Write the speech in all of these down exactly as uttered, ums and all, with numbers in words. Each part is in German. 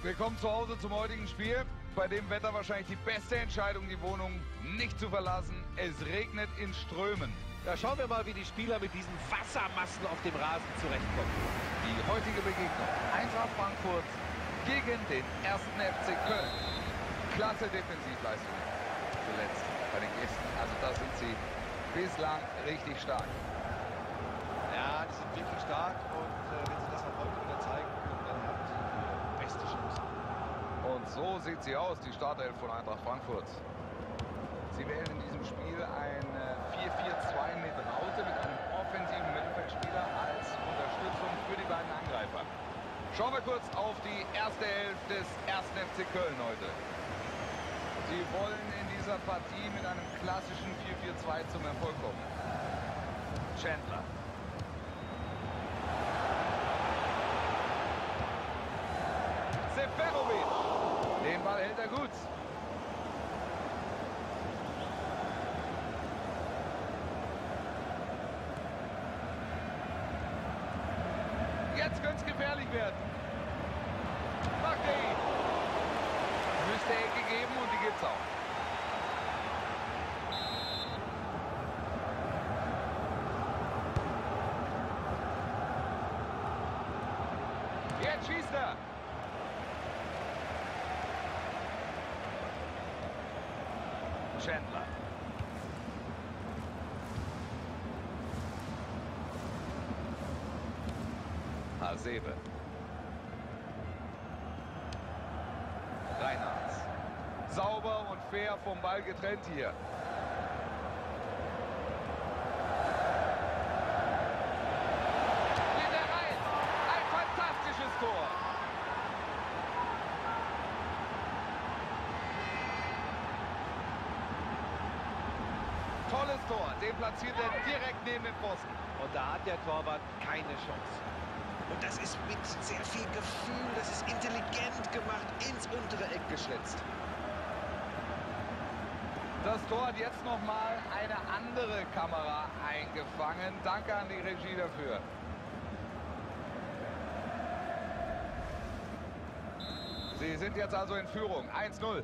Willkommen zu Hause zum heutigen Spiel. Bei dem Wetter wahrscheinlich die beste Entscheidung, die Wohnung nicht zu verlassen. Es regnet in Strömen. Da schauen wir mal, wie die Spieler mit diesen Wassermassen auf dem Rasen zurechtkommen. Die heutige Begegnung: Eintracht Frankfurt gegen den ersten F C Köln. Klasse Defensivleistung zuletzt bei den Gästen. Also da sind sie bislang richtig stark. Ja, die sind wirklich stark und äh, wenn sie das auch heute wieder zeigen können, dann haben sie die beste Chance. Und so sieht sie aus, die Startelf von Eintracht Frankfurt. Sie wählen in diesem Spiel ein vier vier zwei mit Raute, mit einem offensiven Mittelfeldspieler als Unterstützung für die beiden Angreifer. Schauen wir kurz auf die erste Elf des ersten F C Köln heute. Sie wollen in dieser Partie mit einem klassischen vier vier zwei zum Erfolg kommen. Chandler. Seferovic. Den Ball hält er gut. Jetzt könnte es gefährlich werden. Macht er ihn. Müsste Ecke geben und die gibt's auch. Jetzt schießt er. Chandler. Hasebe. Reinhardt. Sauber und fair vom Ball getrennt hier. Geht er rein. Ein fantastisches Tor. Tolles Tor. Den platziert er direkt neben den Pfosten. Und da hat der Torwart keine Chance. Und das ist mit sehr viel Gefühl, das ist intelligent gemacht, ins untere Eck geschlitzt. Das Tor hat jetzt noch mal eine andere Kamera eingefangen. Danke an die Regie dafür. Sie sind jetzt also in Führung. eins null.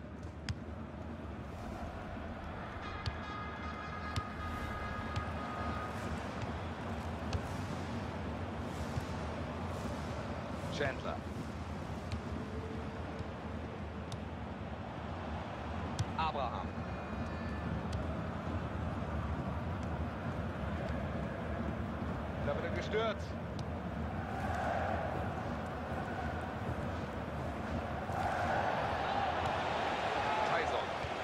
Chandler. Abraham. Da wird er gestört. Tyson.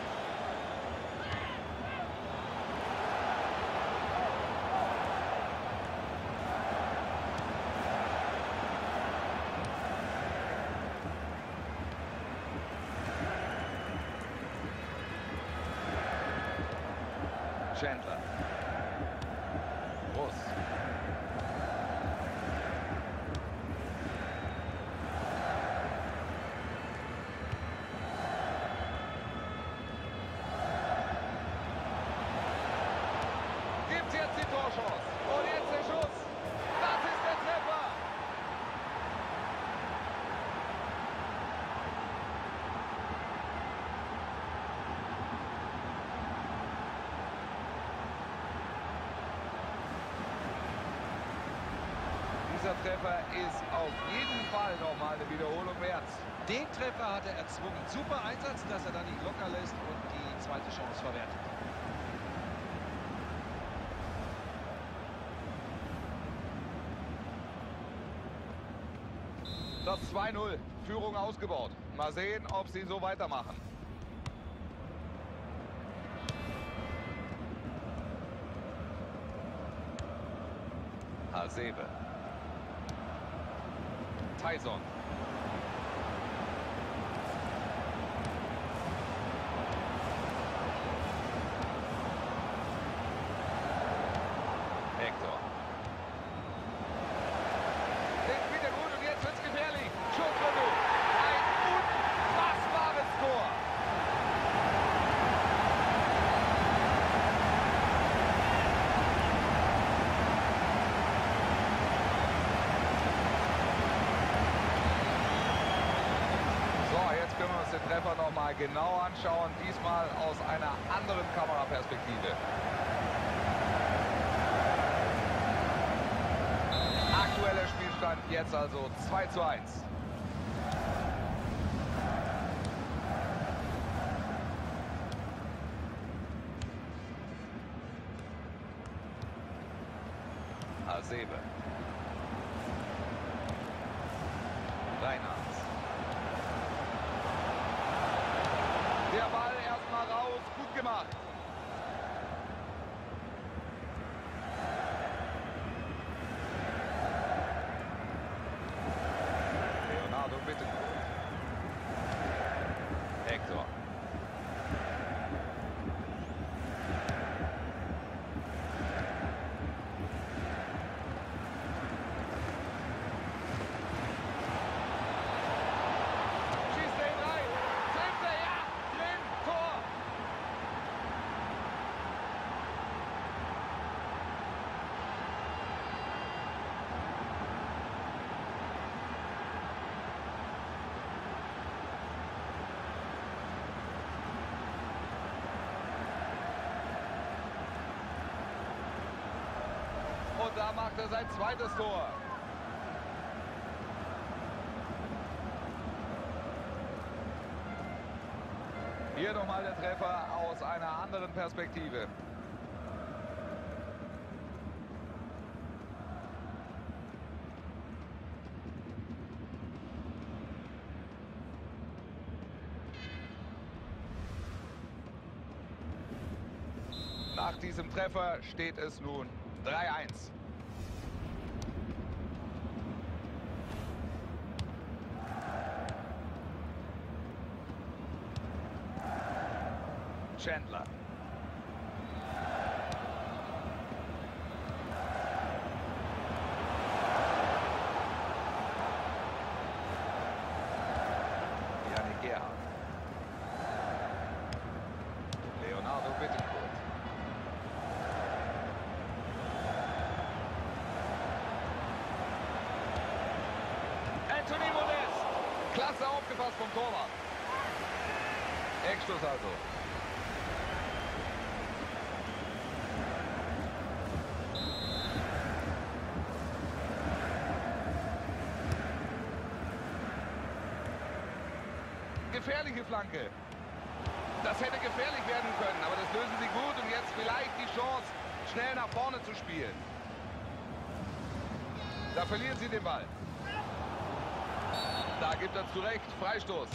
Chandler. Russ. Gibt jetzt die Torchance. Und jetzt der Schuss. Das ist der Treffer. Dieser Treffer ist auf jeden Fall nochmal eine Wiederholung wert. Den Treffer hat er erzwungen. Super Einsatz, dass er dann nicht locker lässt und die zweite Chance verwertet. Das zwei null. Führung ausgebaut. Mal sehen, ob sie so weitermachen. Hasebe. Tyson. Hector. Den spielt er gut und jetzt wird's gefährlich. Schussversuch. Ein unfassbares Tor. können wir uns den Treffer noch mal genau anschauen. Diesmal aus einer anderen Kameraperspektive. Aktueller Spielstand jetzt also zwei zu eins. Hasebe. Reinhardt. Der Ball erstmal raus, gut gemacht. Leonardo Bittencourt. Hector. Und da macht er sein zweites Tor. Hier nochmal der Treffer aus einer anderen Perspektive. Nach diesem Treffer steht es nun drei eins. Chandler. Yannick Gerhardt. Leonardo Bittencourt. Anthony Modest. Klasse aufgepasst vom Torwart. Eckstoß also. Gefährliche Flanke. Das hätte gefährlich werden können, aber das lösen sie gut und jetzt vielleicht die Chance, schnell nach vorne zu spielen. Da verlieren sie den Ball. Da gibt er zurecht Freistoß.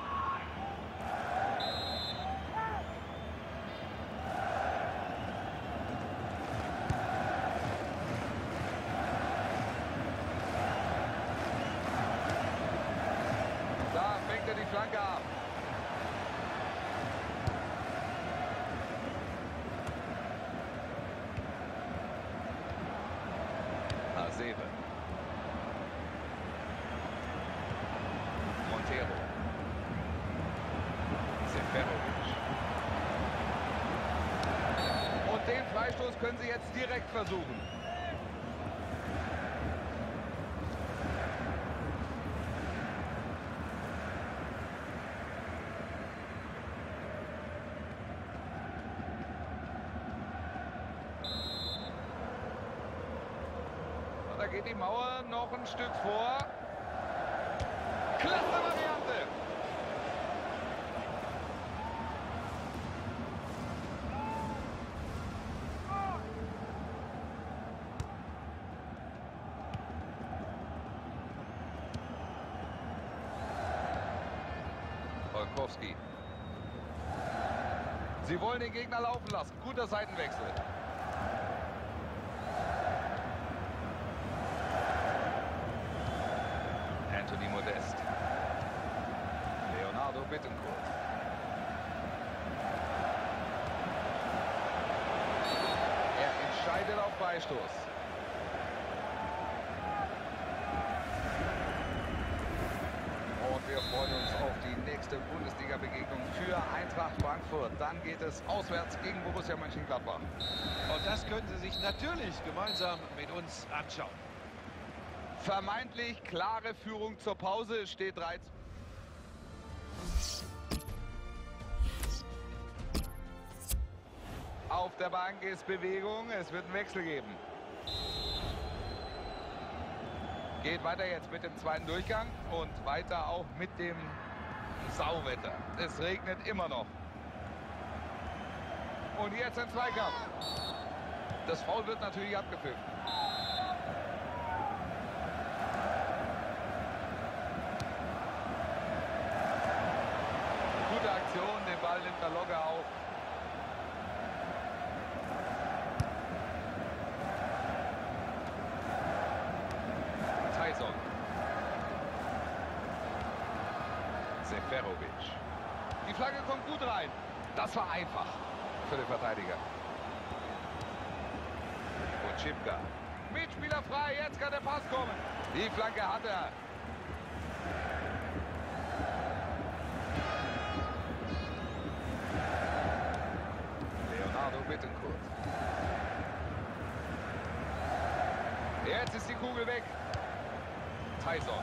Da fängt er die Flanke ab. Hasebe. Montero. Seferovic. Und den Freistoß können sie jetzt direkt versuchen. Da geht die Mauer noch ein Stück vor. Klasse Variante. Olkowski. Sie wollen den Gegner laufen lassen. Guter Seitenwechsel. Anthony Modest. Leonardo Bittencourt. Er entscheidet auf Freistoß. Und wir freuen uns auf die nächste Bundesliga-Begegnung für Eintracht Frankfurt. Dann geht es auswärts gegen Borussia Mönchengladbach. Und das können Sie sich natürlich gemeinsam mit uns anschauen. Vermeintlich klare Führung zur Pause, steht drei zu Auf der Bank ist Bewegung, es wird einen Wechsel geben. Geht weiter jetzt mit dem zweiten Durchgang und weiter auch mit dem Sauwetter. Es regnet immer noch. Und jetzt ein Zweikampf. Das Foul wird natürlich abgepfiffen. Gute Aktion, den Ball nimmt er locker auf. Tyson. Seferovic. Die Flagge kommt gut rein. Das war einfach für den Verteidiger. Und Schipka. Mitspieler frei, jetzt kann der Pass kommen. Die Flanke hat er. Leonardo Bittencourt. Jetzt ist die Kugel weg. Tyson.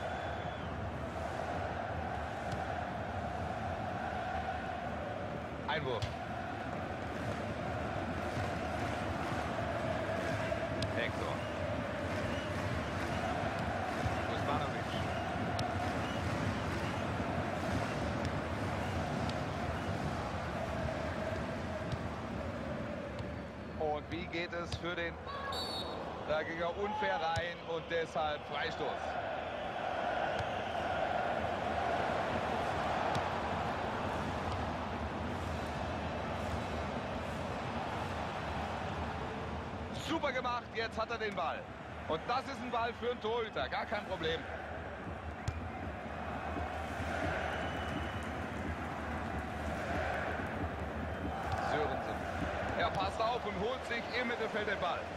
Einwurf. Hector. Usmanovic. Und wie geht es für den... Da ging er unfair rein und deshalb Freistoß. Super gemacht, jetzt hat er den Ball. Und das ist ein Ball für einen Torhüter, gar kein Problem. Sörensen. Er passt auf und holt sich im Mittelfeld den Ball.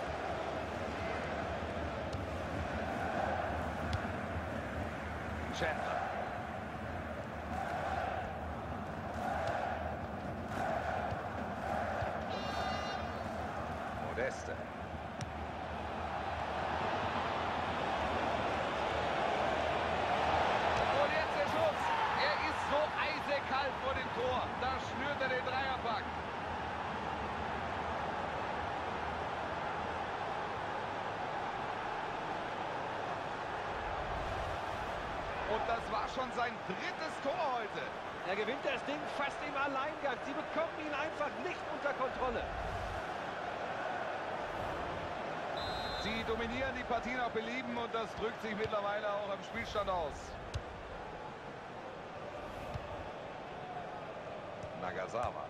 Chandler. Modeste. Und jetzt der Schuss. Er ist so eisekalt vor dem Tor. Da schnürt er den Dreierpack. Und das war schon sein drittes Tor heute. Er gewinnt das Ding fast im Alleingang. Sie bekommen ihn einfach nicht unter Kontrolle. Sie dominieren die Partie nach Belieben und das drückt sich mittlerweile auch am Spielstand aus. Nagasawa.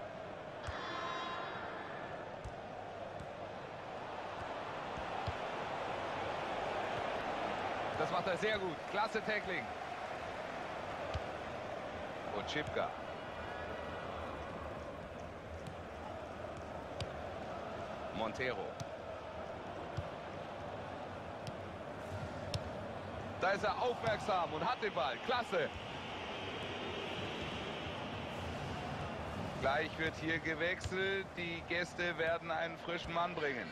Das macht er sehr gut. Klasse Tackling. Und Schipka. Montero. Da ist er aufmerksam und hat den Ball. Klasse. Gleich wird hier gewechselt. Die Gäste werden einen frischen Mann bringen.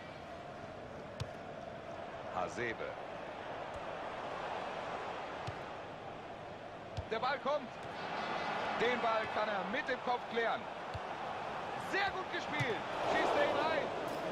Hasebe. Der Ball kommt. Den Ball kann er mit dem Kopf klären. Sehr gut gespielt. Schießt er ihn rein.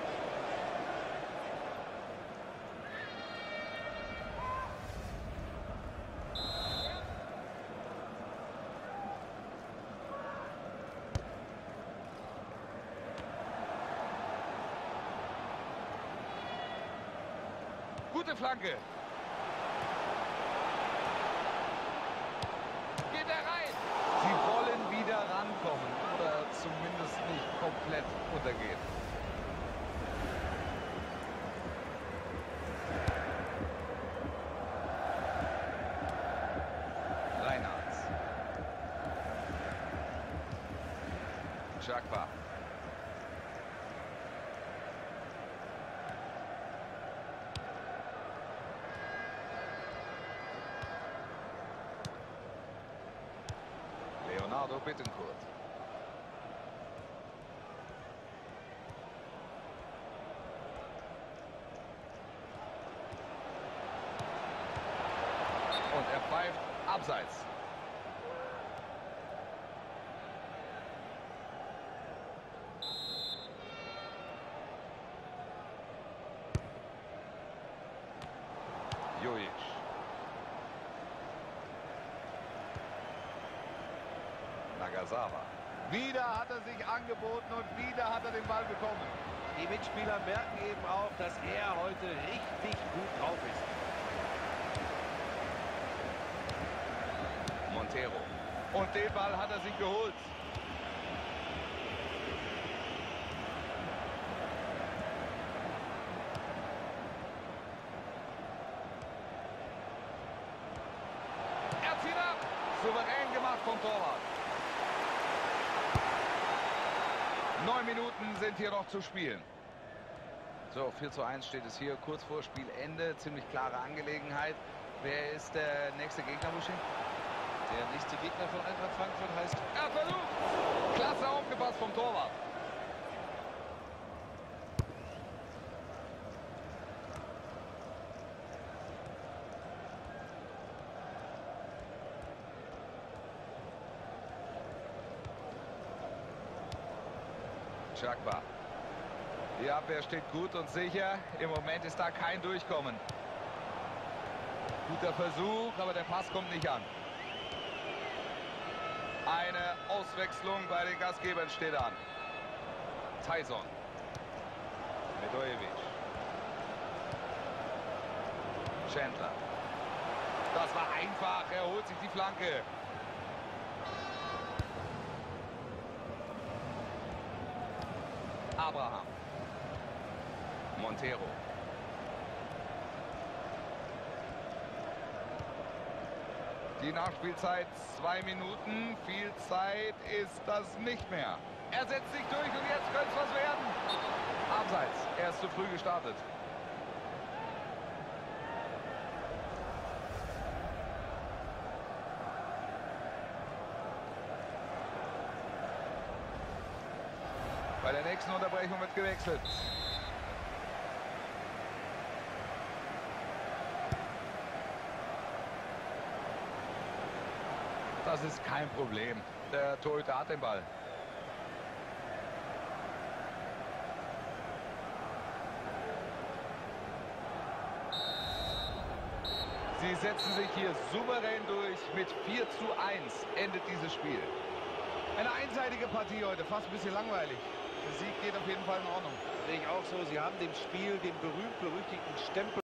Gute Flanke. Geht er rein. Sie wollen wieder rankommen oder zumindest nicht komplett untergehen. Reinhardt. Xhaka. Leonardo Bittencourt. Und er pfeift abseits. Jojic. Nagasawa. Wieder hat er sich angeboten und wieder hat er den Ball bekommen. Die Mitspieler merken eben auch, dass er heute richtig gut drauf ist. Montero. Und den Ball hat er sich geholt. Er zieht ab. Souverän gemacht vom Torwart. Neun Minuten sind hier noch zu spielen. So, vier zu eins steht es hier, kurz vor Spielende. Ziemlich klare Angelegenheit. Wer ist der nächste Gegner, Buschi? Der nächste Gegner von Eintracht Frankfurt heißt... Er versucht! Klasse aufgepasst vom Torwart. Chakba. Die Abwehr steht gut und sicher. Im Moment ist da kein Durchkommen. Guter Versuch, aber der Pass kommt nicht an. Eine Auswechslung bei den Gastgebern steht an. Tyson. Medojevic. Chandler. Das war einfach. Er holt sich die Flanke. Abraham. Montero. Die Nachspielzeit zwei Minuten. Viel Zeit ist das nicht mehr. Er setzt sich durch und jetzt könnte es was werden. Abseits. Er ist zu früh gestartet. Bei der nächsten Unterbrechung wird gewechselt. Das ist kein Problem. Der Torhüter hat den Ball. Sie setzen sich hier souverän durch. Mit vier zu eins endet dieses Spiel. Eine einseitige Partie heute, fast ein bisschen langweilig. Der Sieg geht auf jeden Fall in Ordnung. Sehe ich auch so. Sie haben dem Spiel den berühmt-berüchtigten Stempel